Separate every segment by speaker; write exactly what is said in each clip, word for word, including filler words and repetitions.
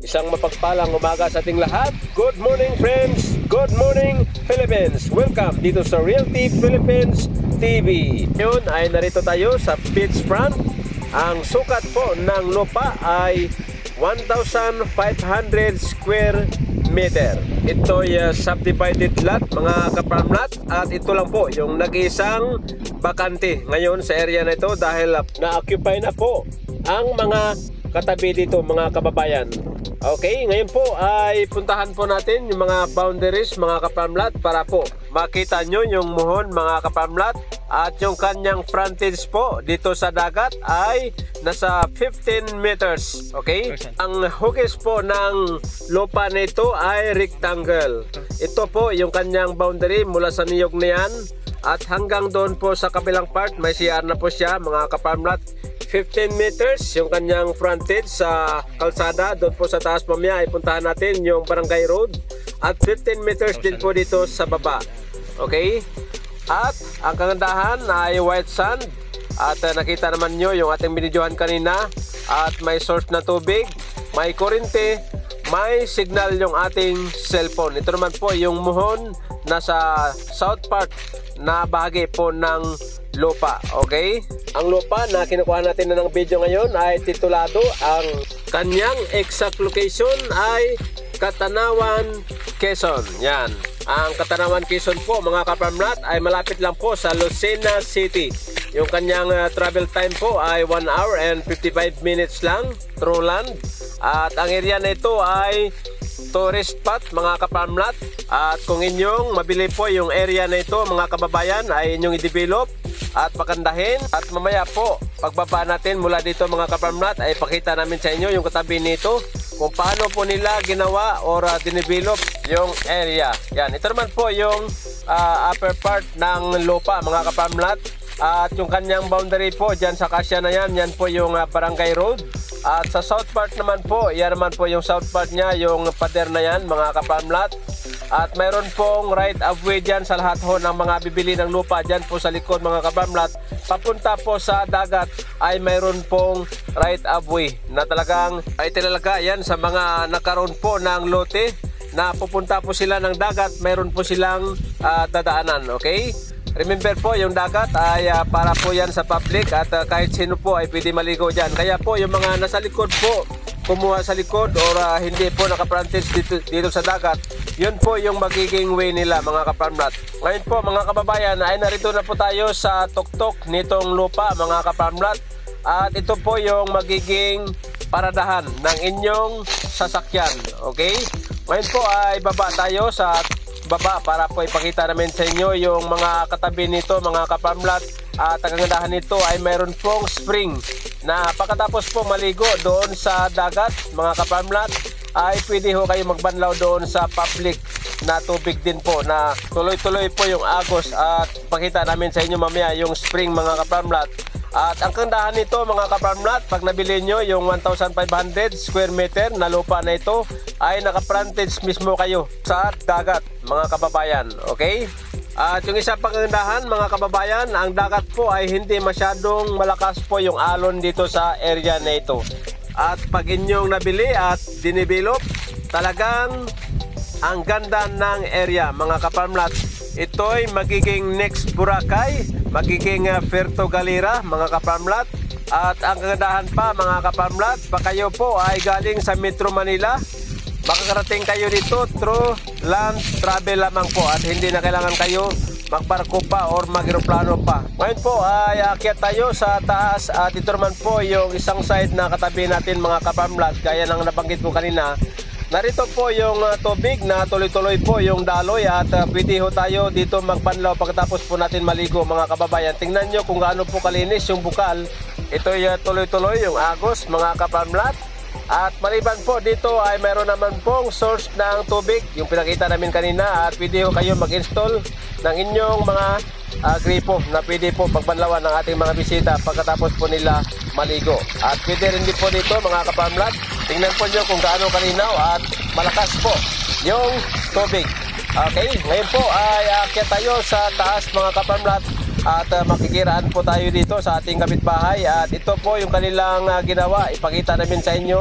Speaker 1: Isang mapagpalang umaga sa ating lahat. Good morning friends! Good morning Philippines! Welcome dito sa Realty Philippines T V. Ngayon ay narito tayo sa beachfront. Ang sukat po ng lupa ay one thousand five hundred square meter. Ito'y uh, subdivided lot mga ka-farm lot. At ito lang po yung nag-isang bakante ngayon sa area na ito dahil uh, na-occupy na po ang mga katabi dito mga kababayan. Okay, ngayon po ay puntahan po natin yung mga boundaries mga ka-farm lot para po makita nyo yung muhon mga ka-farm lot. At yung kanyang frontage po dito sa dagat ay nasa fifteen meters. Okay, ang hugis po ng lupa nito ay rectangle. Ito po yung kanyang boundary mula sa niyog na yan at hanggang doon po sa kabilang part may C R na po siya mga ka-farm lot. Fifteen meters yung kanyang frontage sa kalsada. Doon po sa taas mamaya ay puntahan natin yung barangay road. At fifteen meters din po dito sa baba. Okay, at ang kagandahan ay white sand. At uh, nakita naman nyo yung ating binidyohan kanina. At may source na tubig, may kurente, may signal yung ating cellphone. Ito naman po yung muhon nasa south part na bahagi po ng lupa. Okay, ang lupa na kinukuha natin na ng video ngayon ay titulado. Ang kanyang exact location ay Katanawan, Quezon. Yan, ang Katanawan, Quezon po mga ka-farm lot ay malapit lang po sa Lucena City. Yung kanyang uh, travel time po ay one hour and fifty-five minutes lang through land. At ang area na ito ay tourist spot mga ka-farm lot. At kung inyong mabili po yung area na ito mga kababayan ay inyong i-develop at pagandahin. At mamaya po pagbaba natin mula dito mga ka-farm lot ay pakita namin sa inyo yung katabi nito kung paano po nila ginawa or uh, dinevelop yung area. Yan, ito naman po yung uh, upper part ng lupa mga ka-farm lot. At yung kanyang boundary po dyan sa kasya na yan, yan po yung uh, barangay road. At sa south part naman po, yan naman po yung south part nya, yung pader na yan mga ka-farm lot. At mayroon pong right of way dyan sa lahat ho ng mga bibili ng lupa dyan po sa likod mga ka-farm lot. Papunta po sa dagat ay mayroon pong right of way na talagang ay tinalaga yan sa mga nakaroon po ng lote na pupunta po sila ng dagat, mayroon po silang uh, dadaanan. Okay, remember po yung dagat ay uh, para po yan sa public at uh, kahit sino po ay pwede maligo dyan. Kaya po yung mga nasa likod po kumuha sa likod or uh, hindi po naka-frontage dito, dito sa dagat, yun po yung magiging way nila mga ka-farm lot. Ngayon po mga kababayan ay narito na po tayo sa tuktok nitong lupa mga ka-farm lot. At ito po yung magiging paradahan ng inyong sasakyan. Okay, ngayon po ay baba tayo sa baba para po ipakita namin sa inyo yung mga katabi nito mga ka-farm lot. At ang kagandahan nito ay mayroon pong spring na pagkatapos po maligo doon sa dagat mga ka-farm lot ay pwede ho kayo magbanlaw doon sa public na tubig din po na tuloy-tuloy po yung agos. At pakita namin sa inyo mamaya yung spring mga ka-farm lot. At ang kagandahan nito mga ka-farm lot, pag nabili nyo yung one thousand five hundred square meter na lupa na ito ay naka-frontage mismo kayo sa dagat mga kababayan. Okay, at yung isa pang kagandahan mga kababayan, ang dagat po ay hindi masyadong malakas po yung alon dito sa area na ito. At pag inyong nabili at dinevelop, talagang ang ganda ng area mga ka-farm lot. Ito'y magiging next Boracay, magiging uh, Puerto Galera mga ka-farm lot. At ang kagandahan pa mga ka-farm lot, pa kayo po ay galing sa Metro Manila, makakarating kayo dito through land travel lamang po at hindi na kailangan kayo magbarko pa or mag-aeroplano pa. Ngayon po ay akyat tayo sa taas at ito naman po yung isang side na katabi natin mga ka-farm lot. Gaya ng nabanggit ko kanina, narito po yung uh, tubig na tuloy-tuloy po yung daloy at uh, pwede ho tayo dito magbanlaw pagkatapos po natin maligo mga kababayan. Tingnan nyo kung gaano po kalinis yung bukal. Ito'y uh, tuloy-tuloy yung agos mga ka-farm lot. At maliban po dito ay mayroon naman pong source ng tubig, yung pinakita namin kanina. At pwede ho kayo mag-install ng inyong mga uh, gripo na pwede po pagbanlawan ng ating mga bisita pagkatapos po nila maligo. At pwede rin din po dito mga ka-farm lot, tingnan po nyo kung gaano kalinaw at malakas po yung tubig. Okay, ngayon po ay aakyat tayo sa taas mga ka-farm lot at uh, makikiraan po tayo dito sa ating kapitbahay. At ito po yung kanilang uh, ginawa, ipakita namin sa inyo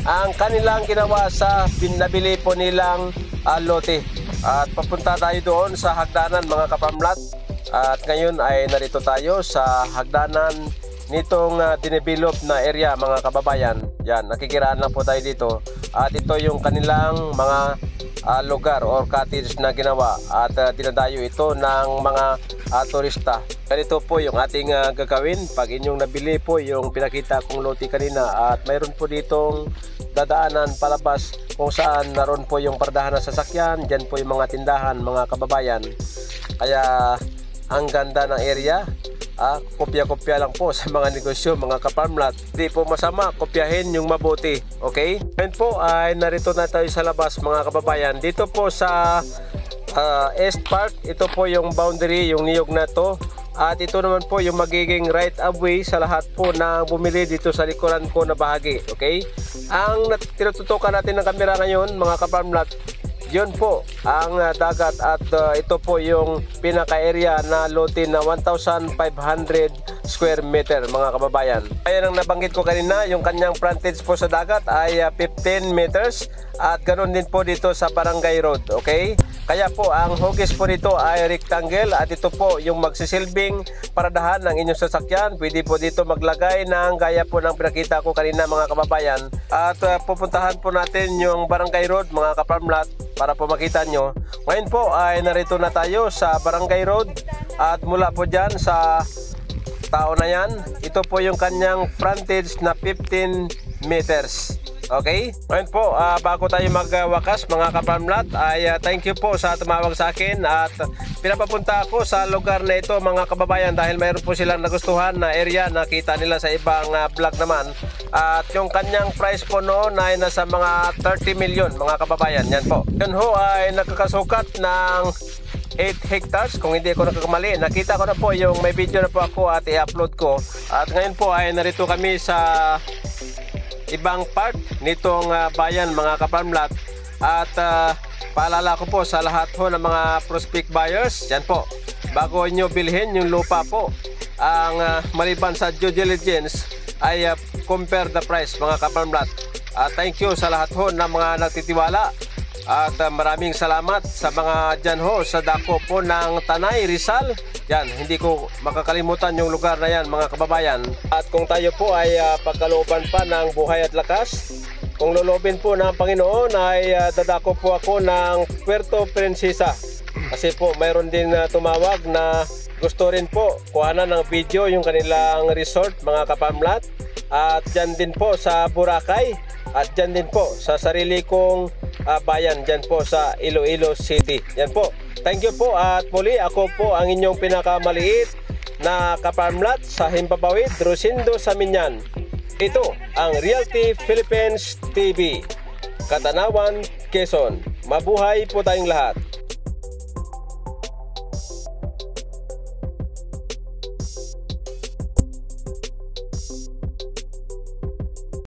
Speaker 1: ang kanilang ginawa sa pinabili po nilang uh, lote. At papunta tayo doon sa hagdanan mga kapamlat. At ngayon ay narito tayo sa hagdanan nitong uh, dinevelop na area mga kababayan. Yan, nakikiraan lang po tayo dito. At ito yung kanilang mga uh, lugar or cottage na ginawa. At uh, dinadayo ito ng mga uh, turista. Ganito po yung ating uh, gagawin pag inyong nabili po yung pinakita kong lote kanina. At mayroon po ditong dadaanan palabas kung saan naroon po yung pardahan ng sasakyan. Diyan po yung mga tindahan mga kababayan. Kaya ang ganda ng area. Ah, kopya-kopya lang po sa mga negosyo mga kaparmlat. Hindi po masama, kopyahin yung mabuti. Okay? Ngayon po ay narito na tayo sa labas mga kababayan. Dito po sa uh, East Park, ito po yung boundary, yung niyog na to. At ito naman po yung magiging right of way sa lahat po na bumili dito sa likuran ko na bahagi. Okay? Ang tinututukan natin ng kamera ngayon mga kaparmlat, yun po ang uh, dagat at uh, ito po yung pinaka-area na lote na one thousand five hundred square meter mga kababayan. Ayan ang nabanggit ko kanina, yung kanyang frontage po sa dagat ay uh, fifteen meters at ganoon din po dito sa Barangay Road. Okay? Kaya po ang hugis po nito ay rectangle at ito po yung magsisilbing paradahan ng inyong sasakyan. Pwede po dito maglagay ng gaya po ng pinakita ko kanina mga kababayan. At uh, pupuntahan po natin yung Barangay Road mga kaparmlat para po makita nyo. Ngayon po ay narito na tayo sa Barangay Road at mula po dyan sa tao na yan, ito po yung kanyang frontage na fifteen meters. Okay? Ngayon po, uh, bago tayo magwakas mga kaparmlat, ay uh, thank you po sa tumawag sa akin at pinapapunta ako sa lugar na ito mga kababayan dahil mayroon po silang nagustuhan na area na kita nila sa ibang uh, vlog naman. At yung kanyang price po noon ay nasa mga thirty million mga kababayan. Yan po. Yun ho ay nakakasukat ng eight hectares kung hindi ako nakakamali. Nakita ko na po yung may video na po ako at i-upload ko. At ngayon po ay narito kami sa ibang part nitong uh, bayan mga kaparmlat. At uh, paalala ko po sa lahat ho ng mga prospect buyers, yan po, bago nyo bilhin yung lupa po, ang uh, maliban sa due diligence ay uh, compare the price mga kaparmlat. Uh, thank you sa lahat ho ng mga nagtitiwala. At uh, maraming salamat sa mga dyan ho sa dako po ng Tanay, Rizal. Yan, hindi ko makakalimutan yung lugar na yan mga kababayan. At kung tayo po ay uh, pagkalooban pa ng buhay at lakas, kung lulobin po ng Panginoon ay uh, dadako po ako ng Puerto Princesa. Kasi po mayroon din uh, tumawag na gusto rin po kuhanan ng video yung kanilang resort mga kapamlat. At dyan din po sa Boracay. At dyan din po sa sarili kong uh, bayan, dyan po sa Iloilo City. Yan po. Thank you po at muli ako po ang inyong pinakamaliit na kaparmlat sa Himpapawid, Rosindo, Saminyan. Ito ang Realty Philippines T V. Katanawan, Quezon. Mabuhay po tayong lahat.